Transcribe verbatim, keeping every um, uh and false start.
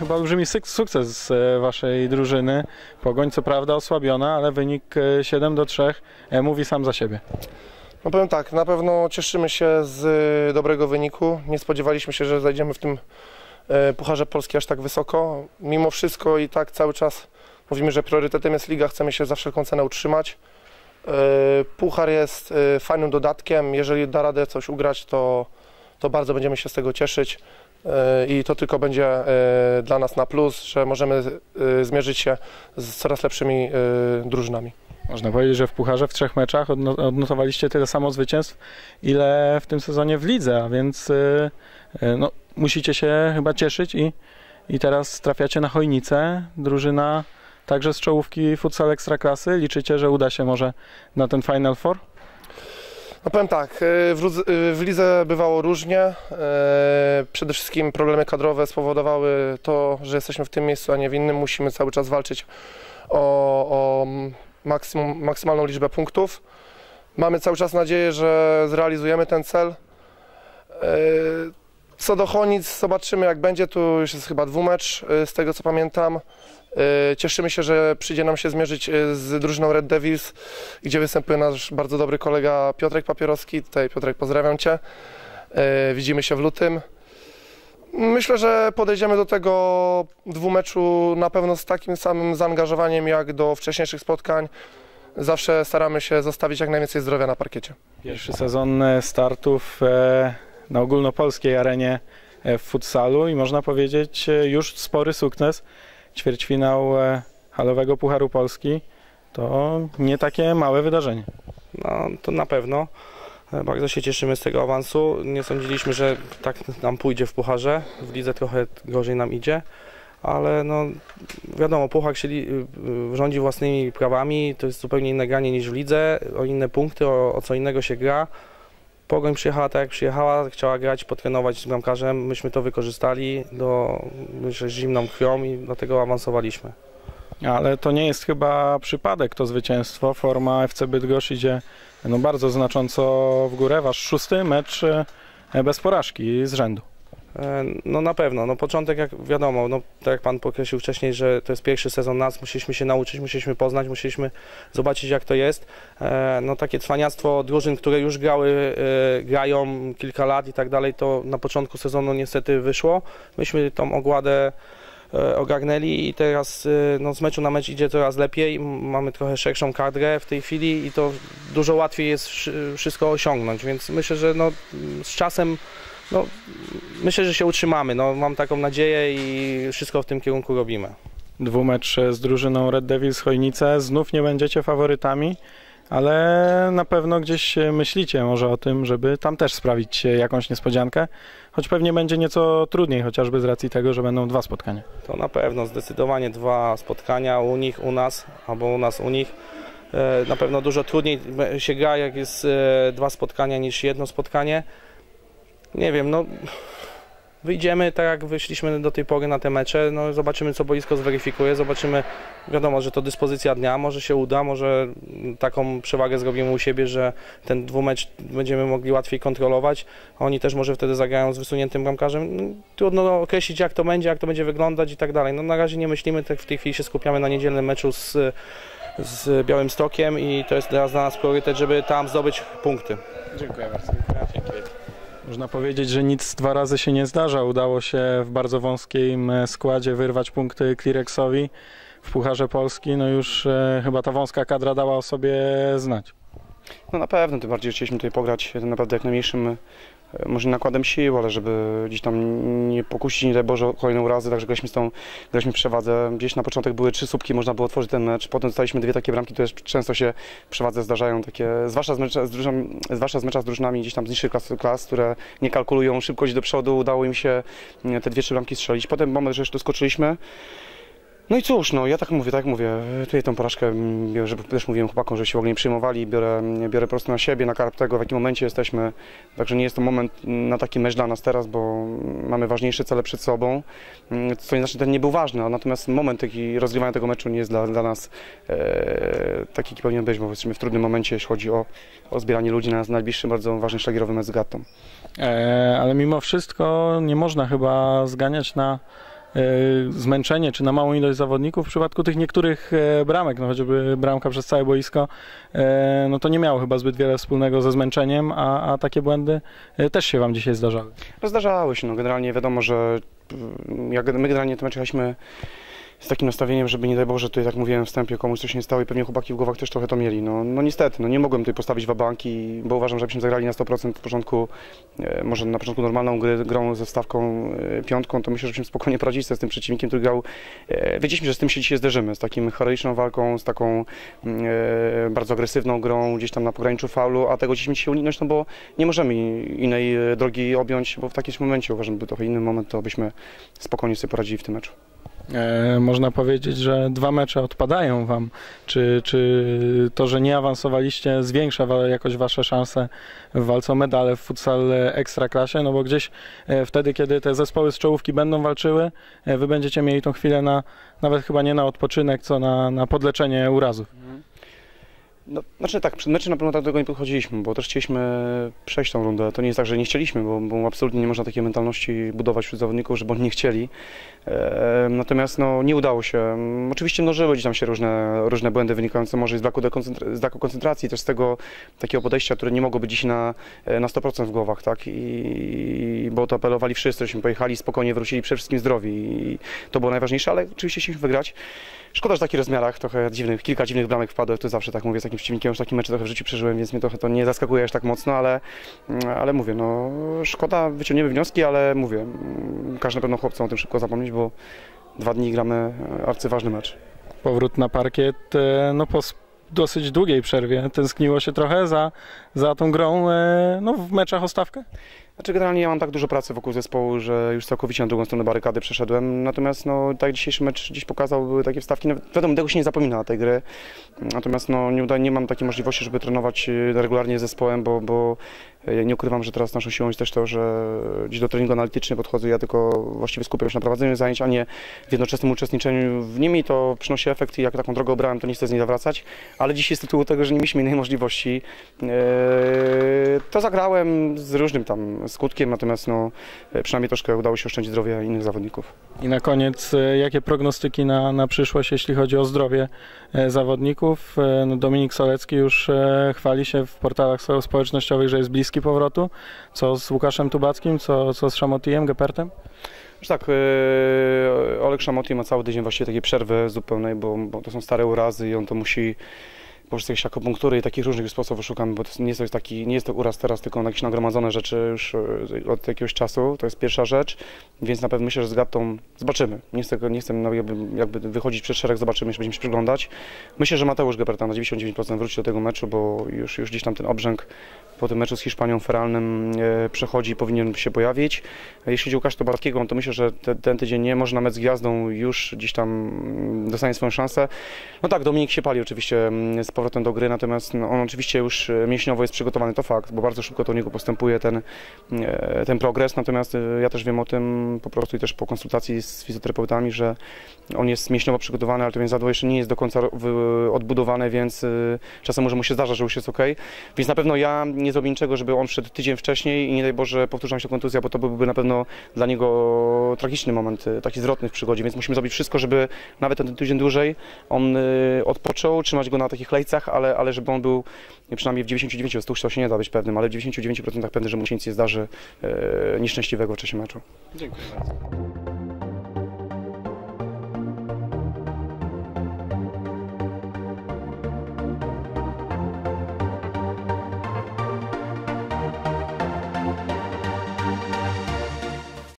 chyba olbrzymi sukces waszej drużyny. Pogoń co prawda osłabiona, ale wynik siedem do trzech mówi sam za siebie. No powiem tak, na pewno cieszymy się z dobrego wyniku. Nie spodziewaliśmy się, że zajdziemy w tym Pucharze Polski aż tak wysoko. Mimo wszystko i tak cały czas mówimy, że priorytetem jest liga, chcemy się za wszelką cenę utrzymać. Puchar jest fajnym dodatkiem, jeżeli da radę coś ugrać, to, to bardzo będziemy się z tego cieszyć i to tylko będzie dla nas na plus, że możemy zmierzyć się z coraz lepszymi drużynami. Można powiedzieć, że w Pucharze w trzech meczach odnotowaliście tyle samo zwycięstw, ile w tym sezonie w lidze, a więc no, musicie się chyba cieszyć i, i teraz trafiacie na Chojnicę, drużyna także z czołówki futsal Ekstraklasy. Liczycie, że uda się może na ten Final Four? No powiem tak, w, w lidze bywało różnie. Przede wszystkim problemy kadrowe spowodowały to, że jesteśmy w tym miejscu, a nie w innym. Musimy cały czas walczyć o, o maksymum, maksymalną liczbę punktów. Mamy cały czas nadzieję, że zrealizujemy ten cel. Co do Chojnic, zobaczymy jak będzie. Tu już jest chyba dwumecz, z tego co pamiętam. Cieszymy się, że przyjdzie nam się zmierzyć z drużyną Red Devils, gdzie występuje nasz bardzo dobry kolega Piotrek Papierowski. Tutaj Piotrek, pozdrawiam Cię. Widzimy się w lutym. Myślę, że podejdziemy do tego dwumeczu na pewno z takim samym zaangażowaniem jak do wcześniejszych spotkań. Zawsze staramy się zostawić jak najwięcej zdrowia na parkiecie. Pierwszy sezon startów na ogólnopolskiej arenie w futsalu i można powiedzieć już spory sukces. Ćwierćfinał halowego Pucharu Polski to nie takie małe wydarzenie. No to na pewno. Bardzo się cieszymy z tego awansu. Nie sądziliśmy, że tak nam pójdzie w Pucharze. W lidze trochę gorzej nam idzie, ale no wiadomo, Puchar się rządzi własnymi prawami. To jest zupełnie inne granie niż w lidze, o inne punkty, o, o co innego się gra. Pogoń przyjechała tak jak przyjechała, chciała grać, potrenować z bramkarzem. Myśmy to wykorzystali do, myślę, z zimną krwią i dlatego awansowaliśmy. Ale to nie jest chyba przypadek to zwycięstwo. Forma F C Bydgoszcz idzie no, bardzo znacząco w górę. Wasz szósty mecz bez porażki z rzędu. No na pewno, no początek jak wiadomo, no tak jak Pan podkreślił wcześniej, że to jest pierwszy sezon nas, musieliśmy się nauczyć, musieliśmy poznać, musieliśmy zobaczyć jak to jest. No takie cwaniactwo drużyn, które już grały, grają kilka lat i tak dalej, to na początku sezonu niestety wyszło. Myśmy tą ogładę ogarnęli i teraz no, z meczu na mecz idzie coraz lepiej, mamy trochę szerszą kadrę w tej chwili i to dużo łatwiej jest wszystko osiągnąć, więc myślę, że no, z czasem no, myślę, że się utrzymamy, no, mam taką nadzieję i wszystko w tym kierunku robimy. Dwumecz z drużyną Red Devils Chojnice, znów nie będziecie faworytami, ale na pewno gdzieś myślicie może o tym, żeby tam też sprawić jakąś niespodziankę, choć pewnie będzie nieco trudniej, chociażby z racji tego, że będą dwa spotkania. To na pewno, zdecydowanie dwa spotkania, u nich, u nas, albo u nas, u nich. Na pewno dużo trudniej się gra, jak jest dwa spotkania niż jedno spotkanie. Nie wiem, no wyjdziemy tak jak wyszliśmy do tej pory na te mecze, no zobaczymy co boisko zweryfikuje, zobaczymy, wiadomo, że to dyspozycja dnia, może się uda, może taką przewagę zrobimy u siebie, że ten dwumecz będziemy mogli łatwiej kontrolować, a oni też może wtedy zagrają z wysuniętym bramkarzem. No, trudno określić jak to będzie, jak to będzie wyglądać i tak dalej. No na razie nie myślimy, tak w tej chwili się skupiamy na niedzielnym meczu z, z Białymstokiem i to jest teraz dla nas priorytet, żeby tam zdobyć punkty. Dziękuję bardzo. Dziękuję. Można powiedzieć, że nic dwa razy się nie zdarza. Udało się w bardzo wąskim składzie wyrwać punkty Clearexowi w Pucharze Polski. No już e, chyba ta wąska kadra dała o sobie znać. No na pewno, tym bardziej chcieliśmy tutaj pograć naprawdę jak najmniejszym może nakładem sił, ale żeby gdzieś tam nie pokusić, nie daj Boże, kolejną razy, także graliśmy z tą, graliśmy w przewadze. Gdzieś na początek były trzy słupki, można było otworzyć ten mecz, potem dostaliśmy dwie takie bramki, które często się w przewadze zdarzają, takie, zwłaszcza z, mecza, z, drużynami, zwłaszcza z mecza z drużynami gdzieś tam z niższych klas, klas, które nie kalkulują szybkość do przodu, udało im się te dwie, trzy bramki strzelić. Potem moment, że już doskoczyliśmy. No i cóż, no ja tak mówię, tak jak mówię, tutaj tą porażkę biorę, żeby też mówiłem chłopakom, że się w ogóle nie przyjmowali, biorę, biorę po prostu na siebie, na karp tego, w jakim momencie jesteśmy, także nie jest to moment na taki mecz dla nas teraz, bo mamy ważniejsze cele przed sobą, co nie znaczy, ten nie był ważny, natomiast moment taki rozgrywania tego meczu nie jest dla, dla nas e, taki, jaki powinien być, bo jesteśmy w trudnym momencie, jeśli chodzi o, o zbieranie ludzi na najbliższym, bardzo ważny szlagierowy mecz z Gattą. E, ale mimo wszystko nie można chyba zganiać na zmęczenie, czy na małą ilość zawodników. W przypadku tych niektórych bramek, no choćby bramka przez całe boisko, no to nie miało chyba zbyt wiele wspólnego ze zmęczeniem, a, a takie błędy też się Wam dzisiaj zdarzały. No zdarzały się, no generalnie wiadomo, że jak my generalnie te mecze jechaliśmy z takim nastawieniem, żeby nie daj Boże, tutaj tak mówiłem w wstępie, komuś coś nie stało i pewnie chłopaki w głowach też trochę to mieli. No, no niestety, no nie mogłem tutaj postawić wabanki, bo uważam, że byśmy zagrali na sto procent w początku, e, może na początku normalną grę, grą ze stawką e, piątką, to myślę, że byśmy spokojnie poradzili sobie z tym przeciwnikiem, który grał. E, wiedzieliśmy, że z tym się dzisiaj zderzymy, z takim heroiczną walką, z taką e, bardzo agresywną grą, gdzieś tam na pograniczu faulu, a tego dzisiaj dzisiaj uniknąć, no bo nie możemy innej drogi objąć, bo w takim momencie uważam, że był trochę inny moment, to byśmy spokojnie sobie poradzili w tym meczu. E, można powiedzieć, że dwa mecze odpadają Wam. Czy, czy to, że nie awansowaliście, zwiększa jakoś Wasze szanse w walce o medale w futsal ekstraklasie? No bo gdzieś e, wtedy, kiedy te zespoły z czołówki będą walczyły, e, Wy będziecie mieli tą chwilę na, nawet chyba nie na odpoczynek, co na, na podleczenie urazów. No, znaczy tak, przed meczem na pewno tak do tego nie podchodziliśmy, bo też chcieliśmy przejść tą rundę. To nie jest tak, że nie chcieliśmy, bo, bo absolutnie nie można takiej mentalności budować wśród zawodników, żeby oni nie chcieli. E, natomiast no, nie udało się. Oczywiście mnożyły gdzieś tam się różne, różne błędy wynikające może z braku, z braku koncentracji, też z tego takiego podejścia, które nie mogło być dziś na, na sto procent w głowach, tak? I, bo to apelowali wszyscy, żeśmy pojechali, spokojnie wrócili, przede wszystkim zdrowi i to było najważniejsze, ale oczywiście chcieliśmy wygrać. Szkoda, że w takich rozmiarach, trochę dziwnych, kilka dziwnych bramek wpadło, to zawsze tak mówię z takim przeciwnikiem, już taki mecz trochę w życiu przeżyłem, więc mnie trochę to nie zaskakuje aż tak mocno, ale, ale mówię, no szkoda, wyciągniemy wnioski, ale mówię, każdy na pewno chłopcom o tym szybko zapomnieć, bo dwa dni gramy arcyważny mecz. Powrót na parkiet, no po dosyć długiej przerwie, tęskniło się trochę za, za tą grą no, w meczach o stawkę? Znaczy generalnie ja mam tak dużo pracy wokół zespołu, że już całkowicie na drugą stronę barykady przeszedłem, natomiast no tak dzisiejszy mecz gdzieś pokazał, były takie wstawki, no, wiadomo, tego się nie zapomina na tej gry, natomiast no nie, uda, nie mam takiej możliwości, żeby trenować regularnie z zespołem, bo, bo nie ukrywam, że teraz naszą siłą jest też to, że gdzieś do treningu analitycznie podchodzę, ja tylko właściwie skupiam się na prowadzeniu zajęć, a nie w jednoczesnym uczestniczeniu w nimi, to przynosi efekt i jak taką drogę obrałem, to nie chcę z niej zawracać, ale dzisiaj z tytułu tego, że nie mieliśmy innej możliwości, to zagrałem z różnym tam skutkiem, natomiast no, przynajmniej troszkę udało się oszczędzić zdrowie innych zawodników. I na koniec, jakie prognostyki na, na przyszłość, jeśli chodzi o zdrowie zawodników? No, Dominik Solecki już chwali się w portalach społecznościowych, że jest bliski powrotu. Co z Łukaszem Tubackim, co, co z Szamotijem, Gepertem? Tak, Olek Szamoti ma cały tydzień właściwie takiej przerwy zupełnej, bo, bo to są stare urazy i on to musi poprzez jakieś akupunktury i takich różnych sposobów szukamy, bo to nie jest, taki, nie jest to uraz teraz, tylko jakieś nagromadzone rzeczy już od jakiegoś czasu, to jest pierwsza rzecz, więc na pewno myślę, że z Gattą zobaczymy. Nie chcę, nie chcę no, jakby, jakby wychodzić przed szereg, zobaczymy, jeśli będziemy się przyglądać. Myślę, że Mateusz Geperta na dziewięćdziesiąt dziewięć procent wróci do tego meczu, bo już, już gdzieś tam ten obrzęk po tym meczu z Hiszpanią feralnym e, przechodzi i powinien się pojawić. Jeśli chodzi o Łukasza Tubackiego, to myślę, że te, ten tydzień nie, może nawet z gwiazdą już gdzieś tam dostanie swoją szansę. No tak, Dominik się pali oczywiście z powrotem do gry, natomiast no, on oczywiście już mięśniowo jest przygotowany, to fakt, bo bardzo szybko to u niego postępuje ten, ten progres, natomiast ja też wiem o tym po prostu i też po konsultacji z fizjoterapeutami, że on jest mięśniowo przygotowany, ale to więzadło jeszcze nie jest do końca odbudowane, więc czasem może mu się zdarza, że już jest ok. Więc na pewno ja nie zrobię niczego, żeby on wszedł tydzień wcześniej i nie daj Boże powtórzą się kontuzja, bo to byłby na pewno dla niego tragiczny moment, taki zwrotny w przygodzie, więc musimy zrobić wszystko, żeby nawet ten tydzień dłużej on odpoczął, trzymać go na takich lejcach, ale, ale żeby on był przynajmniej w dziewięćdziesięciu dziewięciu procentach, to się nie da być pewnym, ale w dziewięćdziesięciu dziewięciu procentach pewny, że mu się nic nie zdarzy e, nieszczęśliwego w czasie meczu. Dziękuję bardzo.